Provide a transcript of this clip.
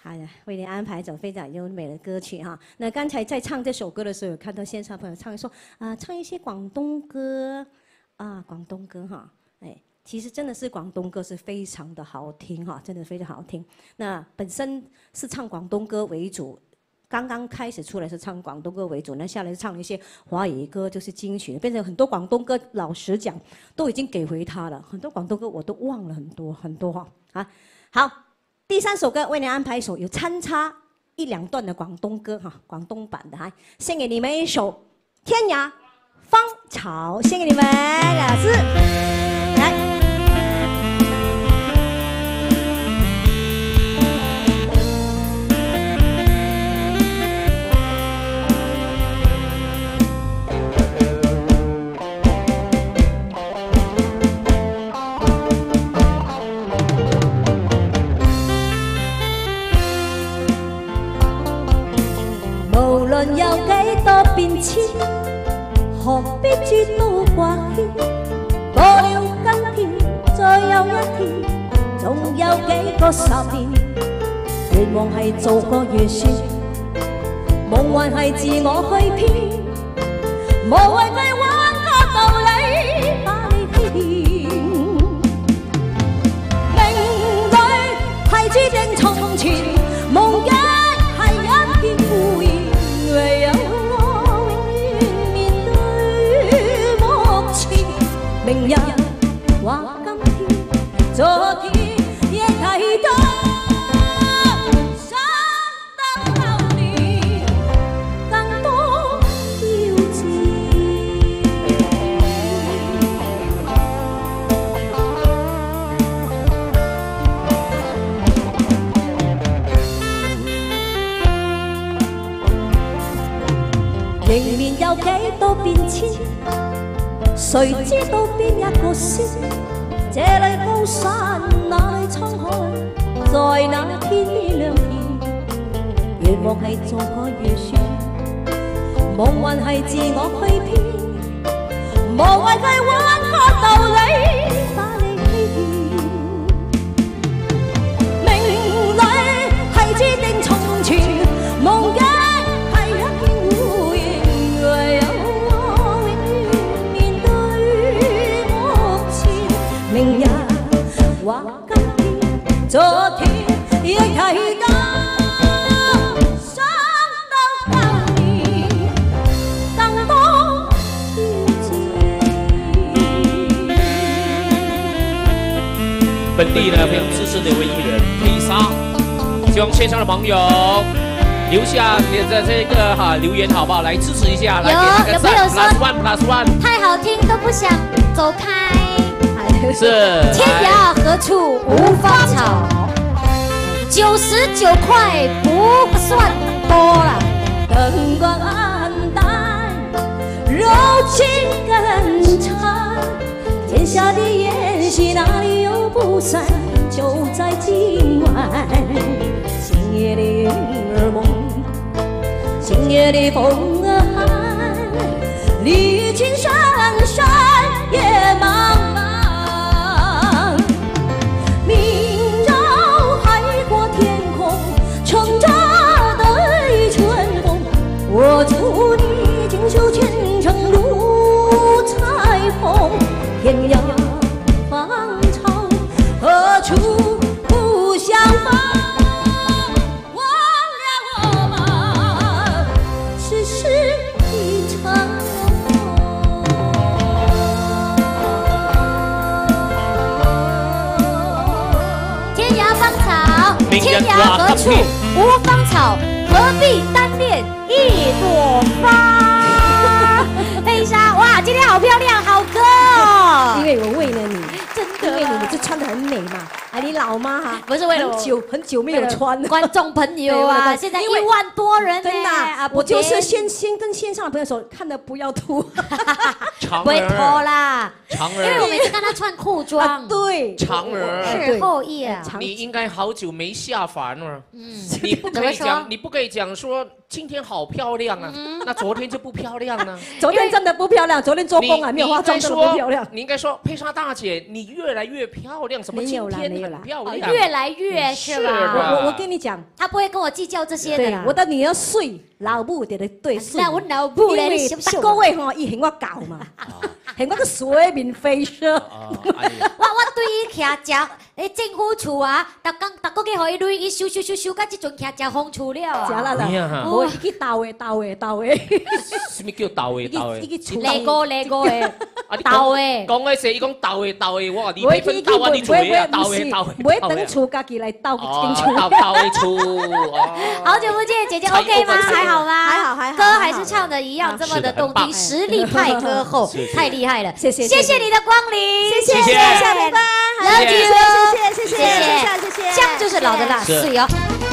好的，为你安排一首非常优美的歌曲哈。那刚才在唱这首歌的时候，有看到线上朋友唱说唱一些广东歌广东歌哈，哎，其实真的是广东歌是非常的好听哈，真的非常好听。那本身是唱广东歌为主，刚刚开始出来是唱广东歌为主，那下来是唱一些华语歌，就是金曲，变成很多广东歌。老实讲，都已经给回他了，很多广东歌我都忘了很多哈好。第3首歌为你安排一首有参差1、2段的广东歌哈，广东版的献给你们一首《天涯芳草》，献给你们老师来。無論有幾多變遷，何必諸多掛牽？過了今天，再有一天，仲有幾個10年。願望係做個預算，夢幻係自我去編，無謂去揾個道理把你欺騙。命裏係注定從前，夢一係一片烏煙。唯有我永遠面對目前，明日或今天，昨天亦提到，想得流年更多標誌。迎面有幾多變遷，誰知道邊一個先？這裏高山，那裏滄海，在那天邊亮現。願望係做個預算，夢幻係自我去編，無謂去揾個道理把你欺騙。命裏係注定從前，夢一明日或今天，昨天亦提到，想到流年更多標誌。 本地呢非常支持的一位艺人佩莎，希望线上的朋友留下你的这个留言好不好？来支持一下，来给那个赞+1+1， 太好听都不想走开。 是天涯何处无芳草，99塊不算多了。 燈光暗淡，柔情更長。天下的宴席哪裡有不散？就在今晚。今夜的雲兒夢，今夜的風兒寒，離情深深夜茫茫。我祝你锦绣前程如彩虹，天涯芳草何处不相逢？忘了我吧，只是一场梦。 天涯芳草，天涯何处无芳草？何必单恋一朵花？佩莎，哇，今天好漂亮，好歌哦！ 因为我为了你， 真的， 因为你就穿得很美嘛。你老妈哈， 不是为了我， 很久没有穿。 观众朋友啊，现在1万多人真的，我就是先跟线上的朋友说，看的不要吐， 长不会脱啦。 长因为我每次看他穿裤装， 对， 长儿是后羿啊。 你应该好久没下凡了。你不可以讲说今天好漂亮啊，那昨天就不漂亮呢？ 昨天真的不漂亮，昨天做工啊没有化妆，真的不漂亮。 你应该说佩莎大姐，你越来越漂亮，什么今天很漂亮， 越来越是吧？ 我跟你讲， 他不会跟我计较这些的啦。 我的女儿水，老母就得对水。 那我老母咧，你大个月吼，伊嫌我搞嘛，嫌我个水面飞车。 我对伊徛食政府厝啊，逐个月互伊累，伊收，到即阵徛食风厝了啊。 食啦，我伊去斗的。 什么叫斗的？ 雷哥的，斗的。 讲的是伊讲斗的，我你配分斗啊，你做啊，斗的。 不会等厝家己来斗进厝。 斗的厝。 好久不见，姐姐 OK 吗？还好吗？ 还好。 歌还是唱的一样，这么的动听，实力派歌后，太厉害了。谢谢你的光临， 谢谢下礼拜， Love you， 谢谢， 这样就是老的辣，水哦。